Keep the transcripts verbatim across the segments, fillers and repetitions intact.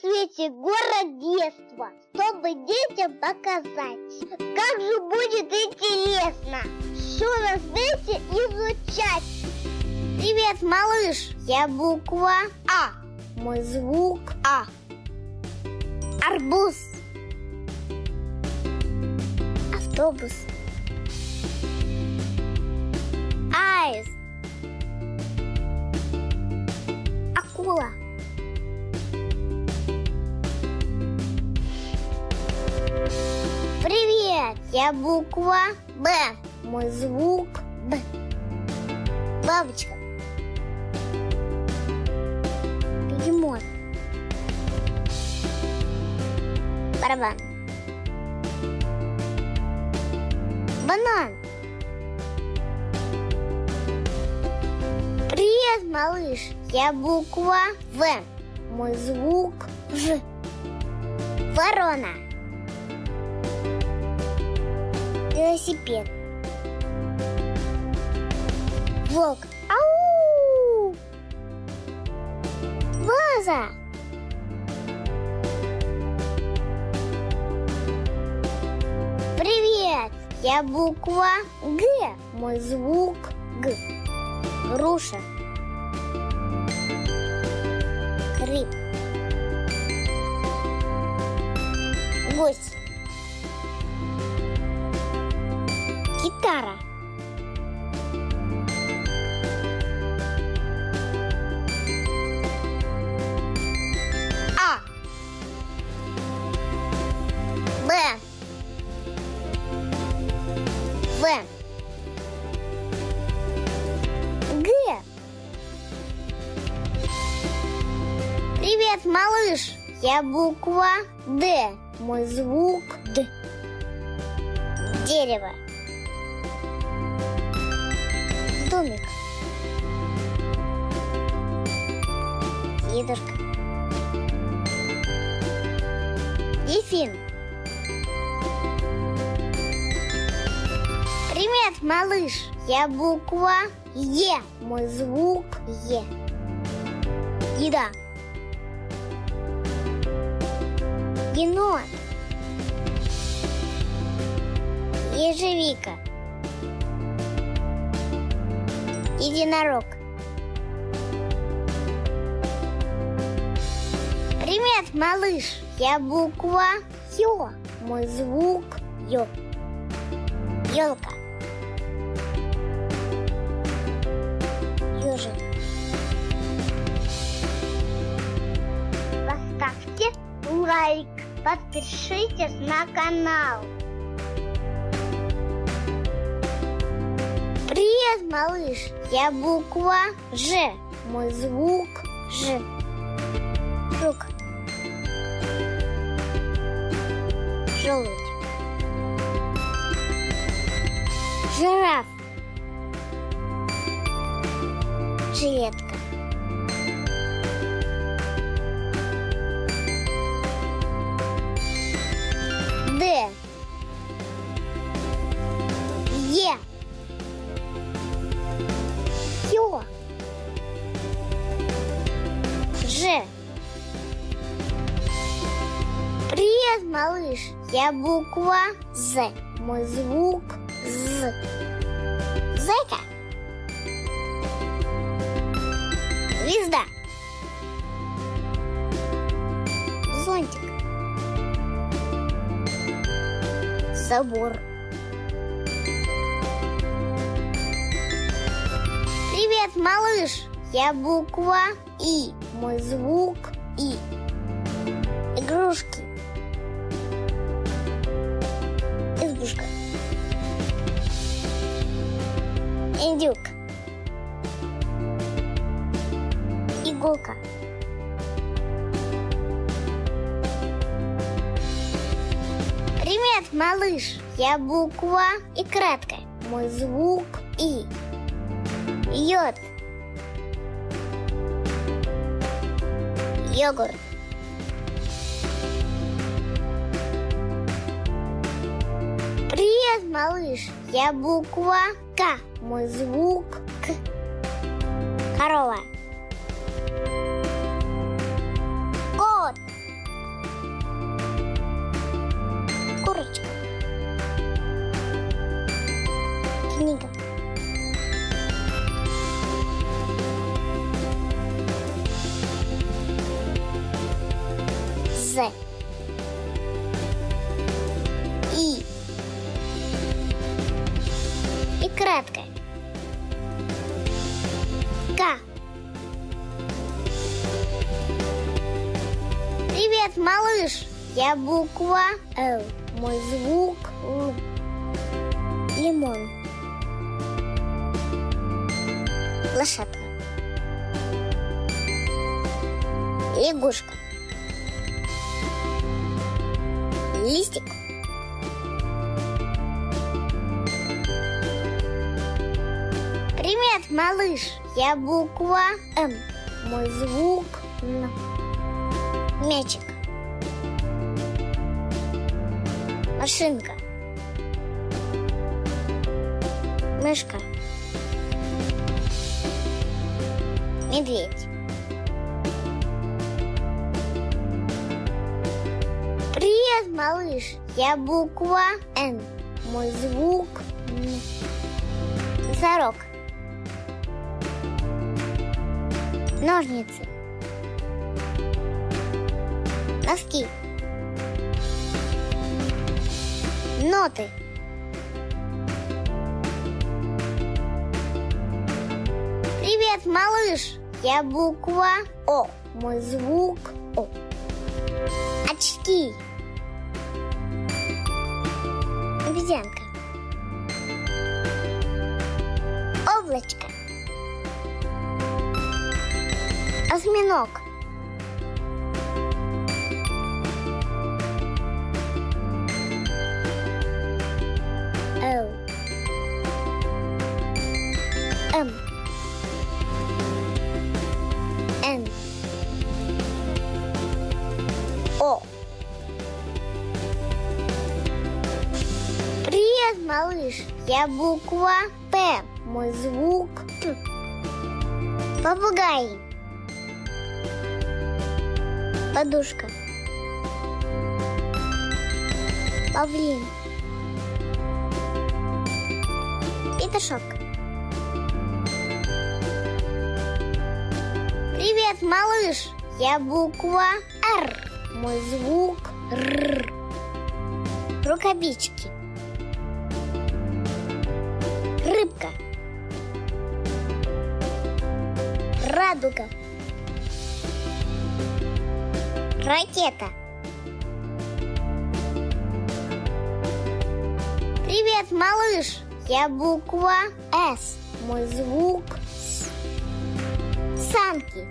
свете город детства, чтобы детям показать. Как же будет интересно все на свете изучать. Привет, малыш, я буква А. Мой звук А. Арбуз. Автобус. Аист. Акула. Привет, я буква Б. Мой звук Б. Бабочка. Бегемот. Барабан. Банан. Привет, малыш, я буква В. Мой звук В. Ворона. Велосипед. Волк. Ау! Ваза. Привет, я буква Г. Мой звук Г. Груша. Гриб. Гость. Гитара. А. Б. В. Г. Привет, малыш, я буква Д. Мой звук Д. Дерево. Домик. Дедушка. Дельфин. Привет, малыш, я буква Е. Мой звук Е. Еда. Енот. Ежевика. Единорог. Привет, малыш, я буква Ё. Мой звук Ё. Ёлка. Ёжик. Поставьте лайк, подпишитесь на канал. Привет, малыш, я буква Ж. Мой звук Ж. Жук. Желудь. Жираф. Жилетка. Д. Е. Ё. Ж. Привет, малыш, я буква З. Мой звук З. Зайка. Звезда. Зонтик. Собор. Привет, малыш, я буква И. Мой звук И. Игрушки. Избушка. Индюк. Иголка. Привет, малыш, я буква И краткая. Мой звук И. Йод. Йогурт. Привет, малыш, я буква К. Мой звук К. Корова. Кот. З. И. И краткое. К. Привет, малыш. Я буква Л. Мой звук Л. Лимон. Лошадка. Лягушка. Листик. Привет, малыш. Я буква М. Мой звук Н. Мячик. Машинка. Мышка. Медведь. Привет, малыш. Я буква Н. Мой звук Н. Носорог. Ножницы. Носки. Ноты. Привет, малыш. Я буква О. Мой звук О. Очки. Обезьянка. Облачко. Осьминог. Л. М. Н. О. Привет, малыш. Я буква П. Мой звук П. Попугай. Подушка. Павлин. Петушок. Привет, малыш. Я буква Р. Мой звук Р. Рукавички. Рыбка. Радуга. Ракета. Привет, малыш. Я буква С. Мой звук С. Санки.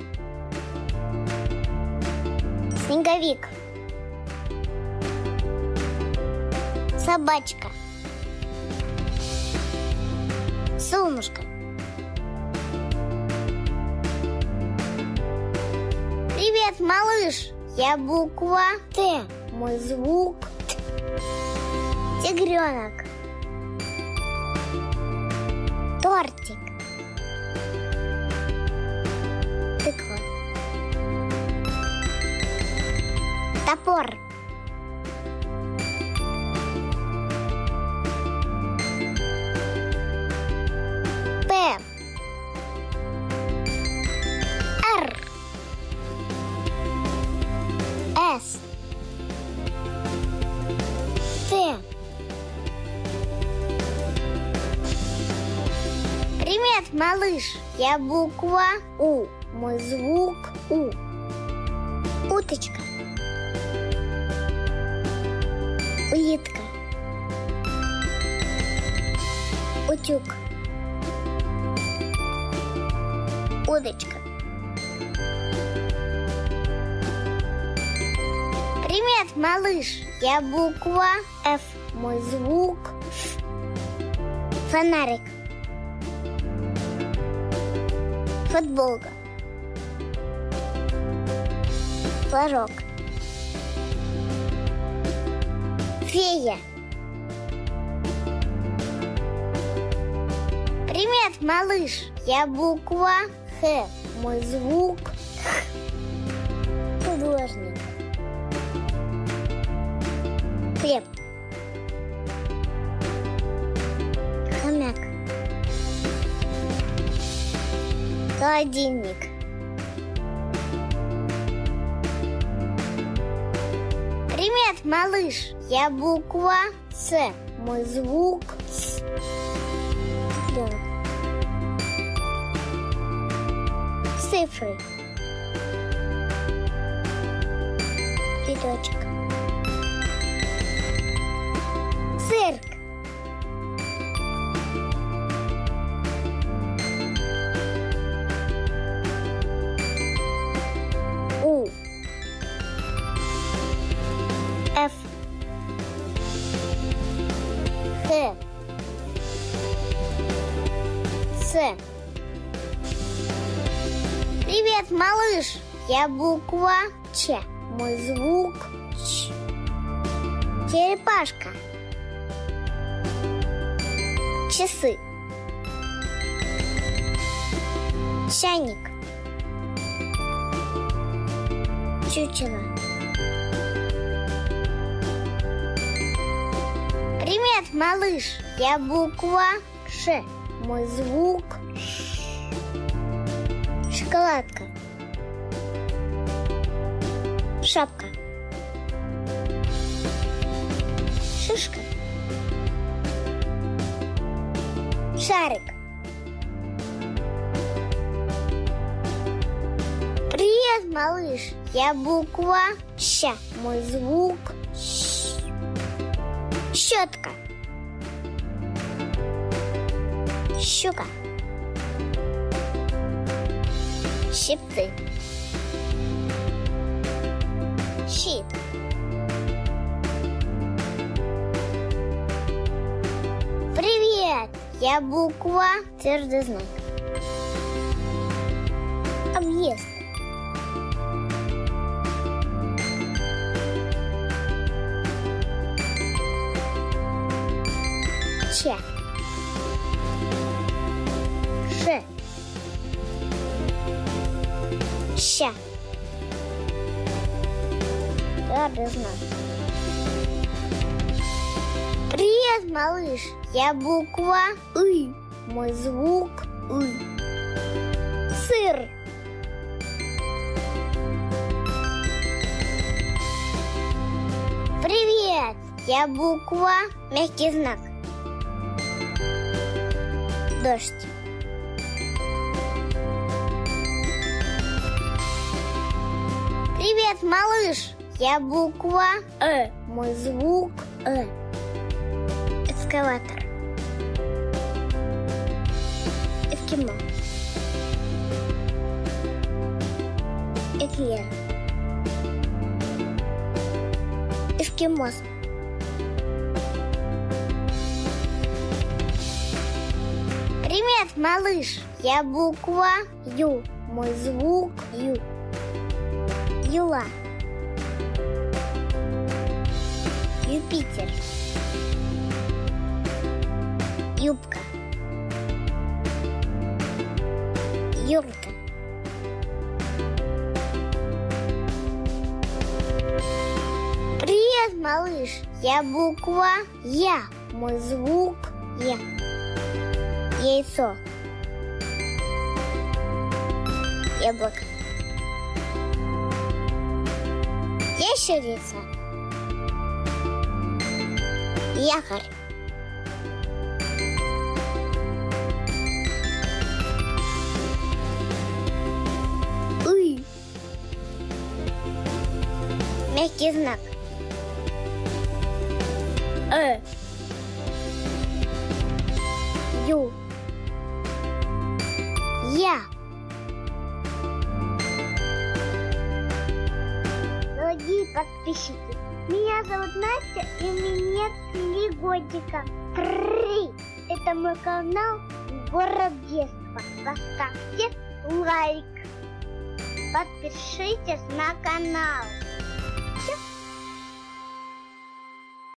Снеговик. Собачка. Солнышко. Привет, малыш. Я буква Т. Мой звук Т. Тигренок. Тортик. Тыква. Топор. П. Р. С. Т. Привет, малыш. Я буква У. Мой звук У. Уточка. Улитка. Утюг. Удочка. Привет, малыш. Я буква Ф. Мой звук Ф. Фонарик. Футболка. Флажок. Фея. Привет, малыш. Я буква Х. Мой звук Х. Художник. Хлеб. Хомяк. Холодильник. Привет, малыш! Я буква С. Мой звук С. Цифры. Цветочек. Цирк. У. Ф. Х. С. Привет, малыш! Я буква Ч. Мой звук Ч. Черепашка. Часы. Чайник. Чучело. Привет, малыш! Я буква Ш. Мой звук Ш. Шоколадка. Шапка. Шишка. Шарик. Привет, малыш! Я буква Щ. Мой звук Щ. Щетка. Щука. Щипцы. Щит. Привет! Я буква Твердый знак. Объезд. Ч. Ш. Ща. Твердый знак. Привет, малыш! Я буква И. Мой звук И. Сыр. Привет! Я буква Мягкий знак. Дождь. Привет, малыш! Я буква Э. Мой звук Э. Экскаватор. Эскимо. Эклер. Эскимос. Привет, малыш! Я буква Ю. Мой звук Ю. Юла. Юпитер. Юбка. Юрка. Привет, малыш! Я буква Я. Мой звук Я. Яйцо. Яблоко. Ящерица. Якорь. И. Мягкий знак. Э. Ю. Я. Дорогие подписчики, меня зовут Настя, и мне три годика. Три! Это мой канал «Город детства». Поставьте лайк. Подпишитесь на канал.